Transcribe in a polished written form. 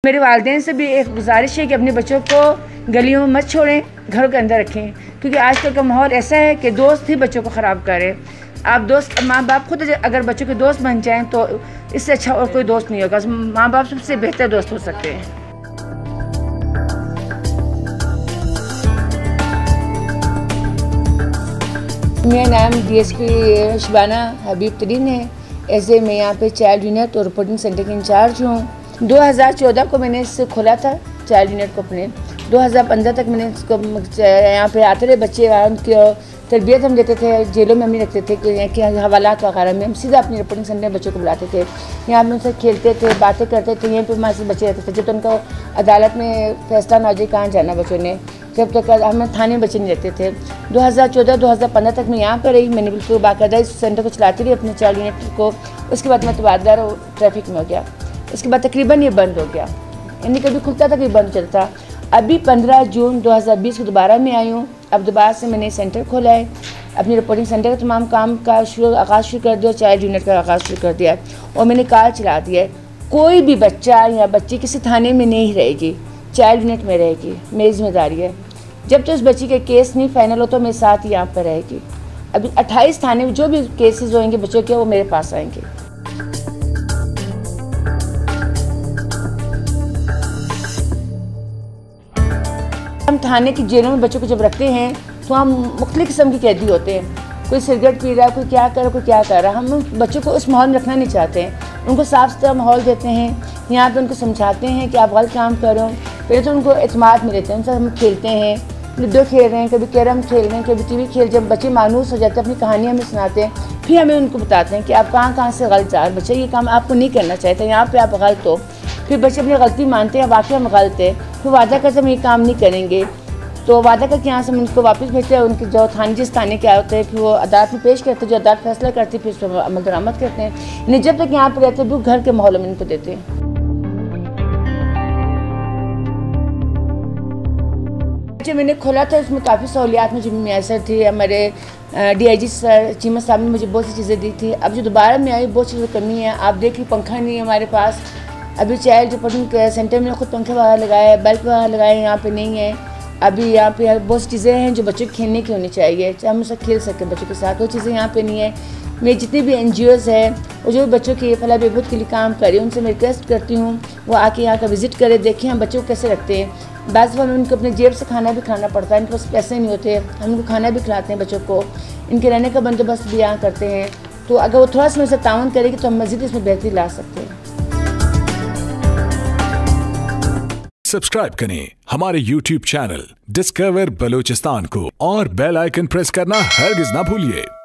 मेरे वालिदैन से भी एक गुजारिश है कि अपने बच्चों को गलियों में मत छोड़ें, घरों के अंदर रखें, क्योंकि आजकल का माहौल ऐसा है कि दोस्त ही बच्चों को ख़राब करे। आप दोस्त, माँ बाप खुद अगर बच्चों के दोस्त बन जाएं तो इससे अच्छा और कोई दोस्त नहीं होगा। माँ बाप सबसे बेहतर दोस्त हो सकते हैं। मेरा नाम DSP शबाना हबीब तरीन है। ऐसे मैं यहाँ पे चाइल्ड यूनिट और रिपोर्टिंग सेंटर की इंचार्ज हूँ। 2014 को मैंने इससे खोला था चाइल्ड यूनिट को अपने। 2015 तक मैंने इसको यहाँ पे आते रहे बच्चे, उनकी तरबियत हम देते थे, जेलों में हम नहीं रखते थे कि हवालात वगैरह में हम सीधा अपने रिपोर्टिंग सेंटर में बच्चों को बुलाते थे। यहाँ पे उनसे खेलते थे, बातें करते थे, यहीं पे हमारे से बच्चे रहते थे। जब तक उनका अदालत में फैसला ना हो जाए कहाँ जाना बच्चों ने, जब तक हमें थाने में बच्चे नहीं रहते थे। 2014-2015 तक मैं यहाँ पर रही। मैंने बिल्कुल बाकायदा इस सेंटर को चलाती रही अपने चाइल्ड यूनिट को। उसके बाद मैं तबादला ट्रैफिक में हो गया। उसके बाद तकरीबन ये बंद हो गया, यानी कभी खुलता था कभी बंद चलता। अभी 15 जून 2020 को दोबारा मैं आई हूँ। अब दोबारा से मैंने सेंटर खोला है, अपनी रिपोर्टिंग सेंटर का तमाम काम का आगाज़ शुरू कर दिया, चाइल्ड यूनिट का आगाज़ शुरू कर दिया है और मैंने कार चला दिया है। कोई भी बच्चा या बच्ची किसी थाने में नहीं रहेगी, चाइल्ड यूनिट में रहेगी, मेरी जिम्मेदारी है। जब तक उस बच्ची के केस नहीं फाइनल हो तो मेरे साथ यहाँ पर रहेगी। अभी 28 थाने में जो भी केसेस होंगे बच्चों के, वो मेरे पास आएंगे। हम थाने की जेलों में बच्चों को जब रखते हैं तो हम मुख्तलिफ़ किस्म के कैदी होते हैं। कोई सिगरेट पी रहा है, कोई क्या कर रहा है, कोई क्या कर रहा है। हम बच्चों को उस माहौल में रखना नहीं चाहते हैं। उनको साफ़ सुथरा माहौल देते हैं, यहाँ पे उनको समझाते हैं कि आप गलत काम करो। पहले तो उनको एतमाद में लेते हैं, उनसे हम खेलते हैं, लूडो खेल रहे हैं, कभी कैरम खेल रहे हैं, कभी टीवी खेल। जब बच्चे मानूस हो जाते हैं, अपनी कहानियाँ हमें सुनाते हैं, फिर हमें उनको बताते हैं कि आप कहाँ कहाँ से गलत जा रहे बच्चे, ये काम आपको नहीं करना चाहिए था, यहाँ पे आप गलत हो। फिर बच्चे अपनी गलती मानते हैं, वाकई हम गलत है, फिर वादा करते हम ये काम नहीं करेंगे। तो वादा करके यहाँ से हम उनको वापस भेजते हैं। उनके जो थाने जिस थाने के आए होते हैं फिर वो अदालत में पेश करते हैं, जो अदालत फैसला करती है फिर उस पर अमल दरामद करते हैं। यानी जब तक यहाँ पर रहते हैं वो घर के माहौल में इनको देते हैं। जो मैंने खोला था उसमें काफ़ी सहूलियात मुझे मैसर थी। हमारे DIG सर चीमा साहब ने मुझे बहुत सी चीज़ें दी थी। अब जो दोबारा में आई बहुत चीज़ें कमी है। आप देखिए पंखा नहीं है हमारे पास। अभी चाइल्ड रिपोर्टिंग सेंटर में खुद पंखे वगैरह लगाए, बल्ब वगैरह लगाए, यहाँ पे नहीं है। अभी यहाँ पे बहुत सी चीज़ें हैं जो बच्चों को खेलने की होनी चाहिए, चाहे हम उससे खेल सकें बच्चों के साथ, वो चीज़ें यहाँ पे नहीं है। मेरी जितनी भी NGOs है वो जो भी बच्चों की फलाह बहबूद के लिए काम कर रही है, उनसे मैं रिक्वेस्ट करती हूँ वो आके यहाँ का विज़िट करें, देखें हम बच्चों को कैसे रखते हैं। बाज़ बार उनको अपने जेब से खाना भी खिलाना पड़ता है, इनके पास पैसे नहीं होते, हम उनको खाना भी खिलाते हैं बच्चों को, इनके रहने का बंदोबस्त भी यहाँ करते हैं। तो अगर वो थोड़ा सा मेरे से ताउन करेगी तो हम मज़ीद इसमें बेहतरी ला सकते हैं। सब्सक्राइब करें हमारे YouTube चैनल डिस्कवर बलूचिस्तान को और बेल आइकन प्रेस करना हरगिज ना भूलिए।